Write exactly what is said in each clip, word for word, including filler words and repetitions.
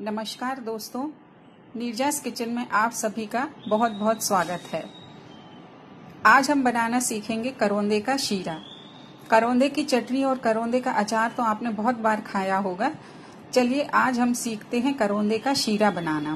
नमस्कार दोस्तों, नीरजास किचन में आप सभी का बहुत बहुत स्वागत है। आज हम बनाना सीखेंगे करौंदे का शीरा। करौंदे की चटनी और करौंदे का अचार तो आपने बहुत बार खाया होगा। चलिए आज हम सीखते हैं करौंदे का शीरा बनाना।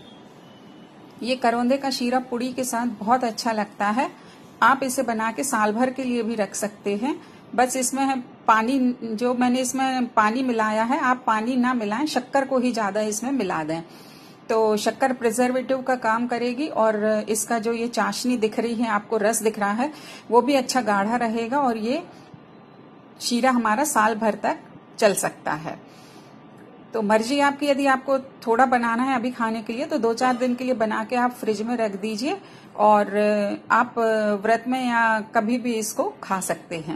ये करौंदे का शीरा पुड़ी के साथ बहुत अच्छा लगता है। आप इसे बना के साल भर के लिए भी रख सकते हैं। बस इसमें है पानी, जो मैंने इसमें पानी मिलाया है, आप पानी ना मिलाएं, शक्कर को ही ज्यादा इसमें मिला दें तो शक्कर प्रिजर्वेटिव का काम करेगी और इसका जो ये चाशनी दिख रही है, आपको रस दिख रहा है, वो भी अच्छा गाढ़ा रहेगा और ये शीरा हमारा साल भर तक चल सकता है। तो मर्जी आपकी, यदि आपको थोड़ा बनाना है अभी खाने के लिए तो दो चार दिन के लिए बना के आप फ्रिज में रख दीजिए और आप व्रत में या कभी भी इसको खा सकते हैं।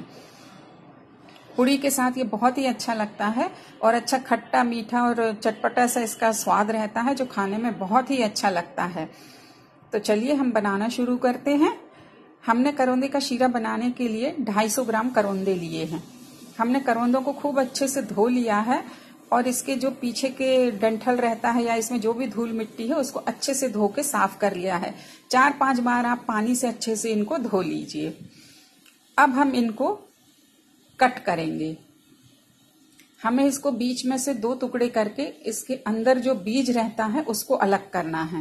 पुड़ी के साथ ये बहुत ही अच्छा लगता है और अच्छा खट्टा मीठा और चटपटा सा इसका स्वाद रहता है, जो खाने में बहुत ही अच्छा लगता है। तो चलिए हम बनाना शुरू करते हैं। हमने करौंदे का शीरा बनाने के लिए दो सौ पचास ग्राम करौंदे लिए हैं। हमने करौंदों को खूब अच्छे से धो लिया है और इसके जो पीछे के डंठल रहता है या इसमें जो भी धूल मिट्टी है उसको अच्छे से धो के साफ कर लिया है। चार पांच बार आप पानी से अच्छे से इनको धो लीजिए। अब हम इनको कट करेंगे। हमें इसको बीच में से दो टुकड़े करके इसके अंदर जो बीज रहता है उसको अलग करना है।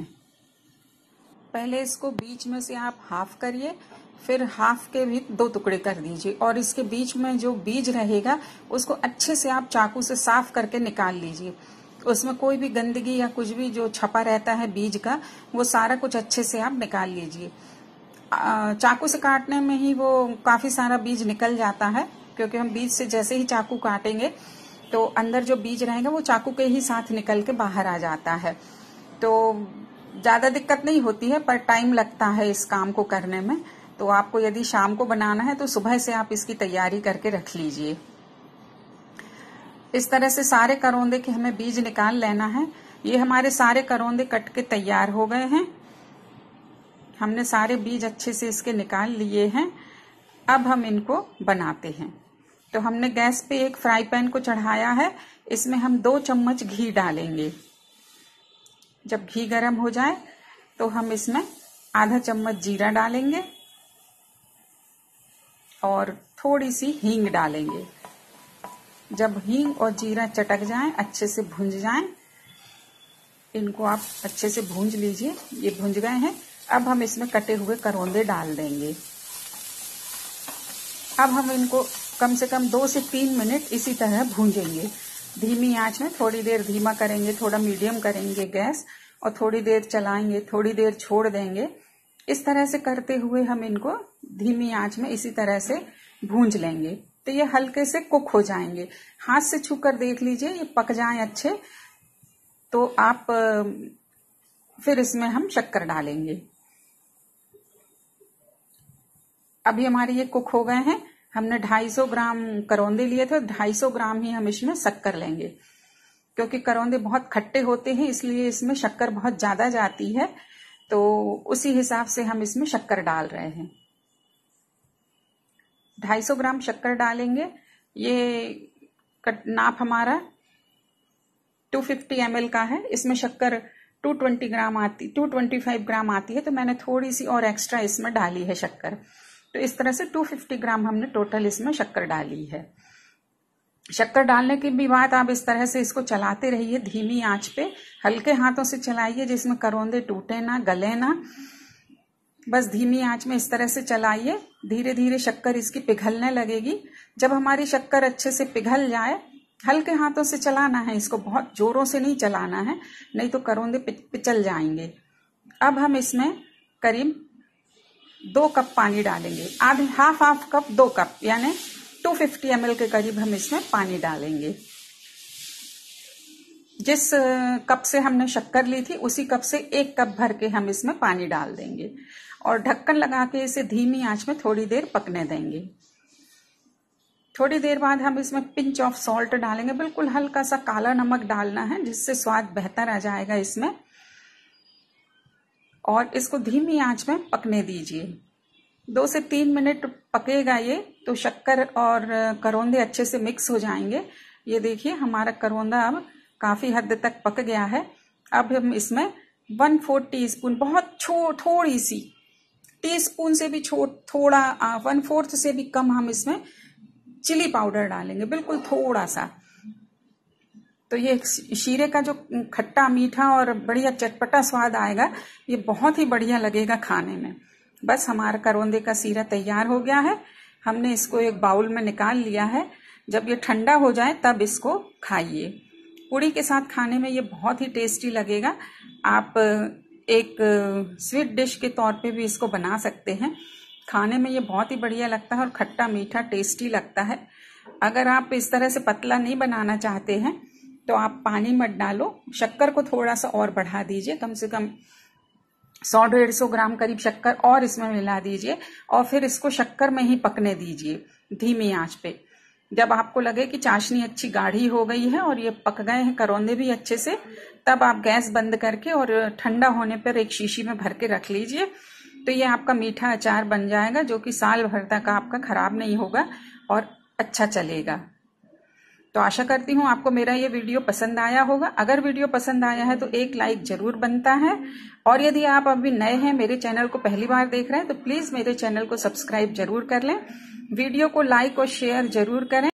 पहले इसको बीच में से आप हाफ करिए, फिर हाफ के भी दो टुकड़े कर दीजिए और इसके बीच में जो बीज रहेगा उसको अच्छे से आप चाकू से साफ करके निकाल लीजिए। उसमें कोई भी गंदगी या कुछ भी जो छपा रहता है बीज का, वो सारा कुछ अच्छे से आप निकाल लीजिए। चाकू से काटने में ही वो काफी सारा बीज निकल जाता है, क्योंकि हम बीज से जैसे ही चाकू काटेंगे तो अंदर जो बीज रहेगा वो चाकू के ही साथ निकल के बाहर आ जाता है। तो ज्यादा दिक्कत नहीं होती है, पर टाइम लगता है इस काम को करने में। तो आपको यदि शाम को बनाना है तो सुबह से आप इसकी तैयारी करके रख लीजिए। इस तरह से सारे करौंदे के हमें बीज निकाल लेना है। ये हमारे सारे करौंदे कट के तैयार हो गए हैं। हमने सारे बीज अच्छे से इसके निकाल लिए हैं। अब हम इनको बनाते हैं। तो हमने गैस पे एक फ्राई पैन को चढ़ाया है। इसमें हम दो चम्मच घी डालेंगे। जब घी गर्म हो जाए तो हम इसमें आधा चम्मच जीरा डालेंगे और थोड़ी सी हींग डालेंगे। जब हींग और जीरा चटक जाए, अच्छे से भुंज जाए, इनको आप अच्छे से भूंज लीजिए। ये भुंज गए हैं। अब हम इसमें कटे हुए करौंदे डाल देंगे। अब हम इनको कम से कम दो से तीन मिनट इसी तरह भूंजेंगे। धीमी आंच में थोड़ी देर धीमा करेंगे, थोड़ा मीडियम करेंगे गैस और थोड़ी देर चलाएंगे, थोड़ी देर छोड़ देंगे। इस तरह से करते हुए हम इनको धीमी आंच में इसी तरह से भूंज लेंगे। तो ये हल्के से कुक हो जाएंगे। हाथ से छूकर देख लीजिए ये पक जाएं अच्छे, तो आप फिर इसमें हम शक्कर डालेंगे। अभी हमारे ये कुक हो गए हैं। हमने दो सौ पचास ग्राम करौंदे लिए थे, दो सौ ग्राम ही हम इसमें शक्कर लेंगे। क्योंकि करौंदे बहुत खट्टे होते हैं इसलिए इसमें शक्कर बहुत ज्यादा जाती है, तो उसी हिसाब से हम इसमें शक्कर डाल रहे हैं। दो सौ ग्राम शक्कर डालेंगे। ये नाप हमारा दो सौ पचास एम एल का है। इसमें शक्कर दो सौ बीस ग्राम आती दो सौ पच्चीस ग्राम आती है, तो मैंने थोड़ी सी और एक्स्ट्रा इसमें डाली है शक्कर। तो इस तरह से दो सौ पचास ग्राम हमने टोटल इसमें शक्कर डाली है। शक्कर डालने के भी बाद आप इस तरह से इसको चलाते रहिए धीमी आंच पे। हल्के हाथों से चलाइए जिसमें करौंदे टूटे ना, गले ना। बस धीमी आंच में इस तरह से चलाइए। धीरे धीरे शक्कर इसकी पिघलने लगेगी। जब हमारी शक्कर अच्छे से पिघल जाए, हल्के हाथों से चलाना है इसको, बहुत जोरों से नहीं चलाना है, नहीं तो करौंदे पिचल जाएंगे। अब हम इसमें करीब दो कप पानी डालेंगे। आधे हाफ हाफ कप दो कप यानी दो सौ पचास एम एल के करीब हम इसमें पानी डालेंगे। जिस कप से हमने शक्कर ली थी उसी कप से एक कप भर के हम इसमें पानी डाल देंगे और ढक्कन लगा के इसे धीमी आंच में थोड़ी देर पकने देंगे। थोड़ी देर बाद हम इसमें पिंच ऑफ सॉल्ट डालेंगे। बिल्कुल हल्का सा काला नमक डालना है जिससे स्वाद बेहतर आ जाएगा इसमें। और इसको धीमी आंच में पकने दीजिए। दो से तीन मिनट पकेगा ये, तो शक्कर और करौंदे अच्छे से मिक्स हो जाएंगे। ये देखिए हमारा करौंदा अब काफी हद तक पक गया है। अब हम इसमें वन फोर्थ टी स्पून, बहुत छो थोड़ी सी टी स्पून से भी छो थोड़ा वन फोर्थ से भी कम हम इसमें चिली पाउडर डालेंगे, बिल्कुल थोड़ा सा। तो ये शीरे का जो खट्टा मीठा और बढ़िया चटपटा स्वाद आएगा, ये बहुत ही बढ़िया लगेगा खाने में। बस हमारा करौंदे का शीरा तैयार हो गया है। हमने इसको एक बाउल में निकाल लिया है। जब ये ठंडा हो जाए तब इसको खाइए। पूड़ी के साथ खाने में ये बहुत ही टेस्टी लगेगा। आप एक स्वीट डिश के तौर पे भी इसको बना सकते हैं। खाने में ये बहुत ही बढ़िया लगता है और खट्टा मीठा टेस्टी लगता है। अगर आप इस तरह से पतला नहीं बनाना चाहते हैं तो आप पानी मत डालो, शक्कर को थोड़ा सा और बढ़ा दीजिए, कम से कम सौ डेढ़ सौ ग्राम करीब शक्कर और इसमें मिला दीजिए और फिर इसको शक्कर में ही पकने दीजिए धीमी आंच पे। जब आपको लगे कि चाशनी अच्छी गाढ़ी हो गई है और ये पक गए हैं करौंदे भी अच्छे से, तब आप गैस बंद करके और ठंडा होने पर एक शीशी में भर के रख लीजिए। तो ये आपका मीठा अचार बन जाएगा जो कि साल भर तक आपका खराब नहीं होगा और अच्छा चलेगा। तो आशा करती हूँ आपको मेरा ये वीडियो पसंद आया होगा। अगर वीडियो पसंद आया है तो एक लाइक जरूर बनता है, और यदि आप अभी नए हैं, मेरे चैनल को पहली बार देख रहे हैं, तो प्लीज मेरे चैनल को सब्सक्राइब जरूर कर लें। वीडियो को लाइक और शेयर जरूर करें।